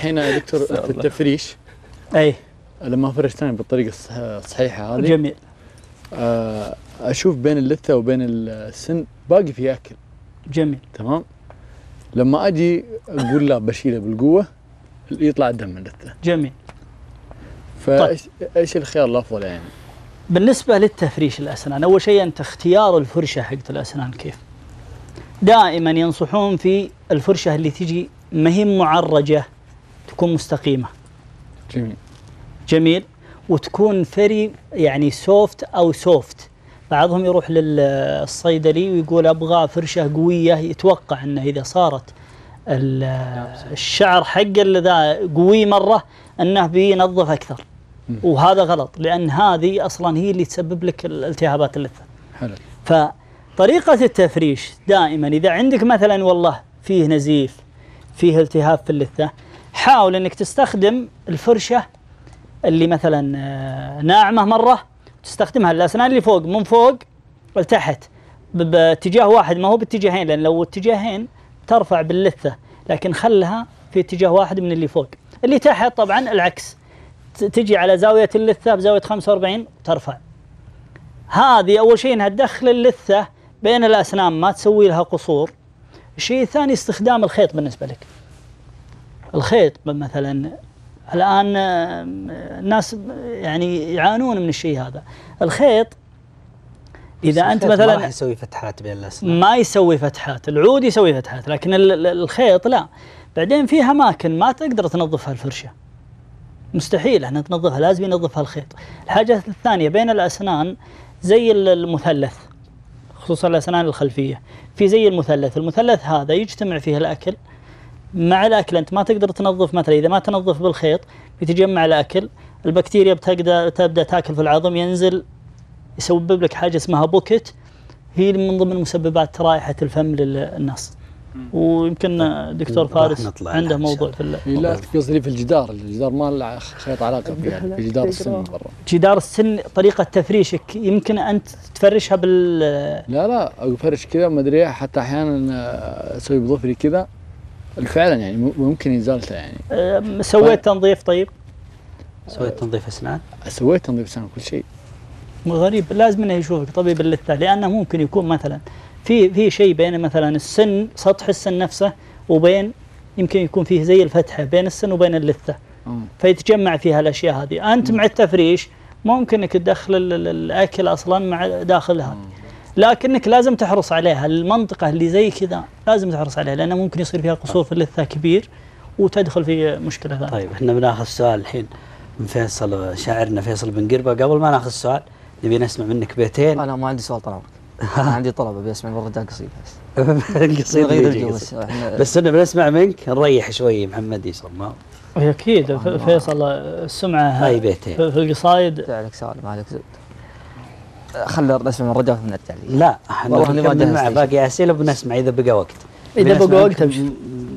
الحين يا دكتور في التفريش اي لما فرشتني بالطريقه الصحيحه هذه جميل. اشوف بين اللثه وبين السن باقي في اكل. جميل. تمام. لما اجي اقول لا بشيله بالقوه يطلع الدم من اللثه. جميل. ايش الخيار الافضل يعني؟ بالنسبه للتفريش الاسنان، اول شيء انت اختيار الفرشه حقت الاسنان كيف؟ دائما ينصحون في الفرشه اللي تجي ما هي معرجه، تكون مستقيمه. جميل. جميل. وتكون فري يعني سوفت او سوفت. بعضهم يروح للصيدلي ويقول ابغى فرشه قويه، يتوقع انه اذا صارت الشعر حق ذا قوي مره انه بينظف اكثر. وهذا غلط، لان هذه اصلا هي اللي تسبب لك الالتهابات اللثه. حلو. فطريقه التفريش دائما اذا عندك مثلا والله فيه نزيف، فيه التهاب في اللثه، حاول انك تستخدم الفرشه اللي مثلا ناعمه مره، تستخدمها الاسنان اللي فوق من فوق لتحت باتجاه واحد، ما هو باتجاهين، لان لو اتجاهين ترفع باللثه، لكن خلها في اتجاه واحد من اللي فوق. اللي تحت طبعا العكس، تجي على زاويه اللثه بزاويه 45 وترفع. هذه اول شيء انها تدخل اللثه بين الاسنان، ما تسوي لها قصور. الشيء الثاني استخدام الخيط بالنسبه لك. الخيط مثلا الآن الناس يعني يعانون من الشيء هذا. الخيط إذا أنت مثلا ما راح يسوي فتحات بين الأسنان، ما يسوي فتحات، العود يسوي فتحات، لكن الخيط لا. بعدين في أماكن ما تقدر تنظفها الفرشة، مستحيل احنا تنظفها، لازم ينظفها الخيط. الحاجة الثانية بين الأسنان زي المثلث، خصوصا الأسنان الخلفية، في زي المثلث هذا يجتمع فيه الأكل مع الأكل. أنت ما تقدر تنظف، مثلا إذا ما تنظف بالخيط بيتجمع الأكل، البكتيريا تبدأ تأكل في العظم، ينزل يسبب لك حاجة اسمها بوكت، هي من ضمن مسببات رائحة الفم للناس. ويمكن دكتور فارس عنده موضوع في لا قصدي في الجدار ما له خيط علاقة فيه، في جدار السن برا. جدار السن طريقة تفريشك يمكن أنت تفرشها لا أفرش كذا ما أدري، حتى أحيانا أسوي بظفري كذا فعلا يعني ممكن إزالته يعني. سويت تنظيف؟ طيب سويت تنظيف أسنان؟ سويت تنظيف أسنان كل شيء. غريب، لازم انه يشوفك طبيب اللثه، لانه ممكن يكون مثلا في شيء بين مثلا السن، سطح السن نفسه، وبين يمكن يكون فيه زي الفتحه بين السن وبين اللثه، فيتجمع فيها الاشياء هذه. انت مع التفريش ممكن انك تدخل الاكل اصلا مع داخلها، لكنك لازم تحرص عليها. المنطقه اللي زي كذا لازم تحرص عليها، لانه ممكن يصير فيها قصور في اللثه كبير وتدخل في مشكله ثانيه. طيب احنا بناخذ سؤال الحين من فيصل، شاعرنا فيصل بن قربة. قبل ما ناخذ السؤال نبي نسمع منك بيتين. انا ما عندي سؤال طال عمرك. انا عندي طلب ابي اسمع من الرجال قصيده بس. قصيده بس انا بنسمع منك نريح شوي. محمد يسمع اكيد فيصل السمعه هاي بيتين في القصايد. عليك سؤال ما عليك زود، خلي نسمع من الرجال ونرجع لي. لا احنا بنكمل مع باقي اسئله وبنسمع اذا بقى وقت. اذا بقى وقت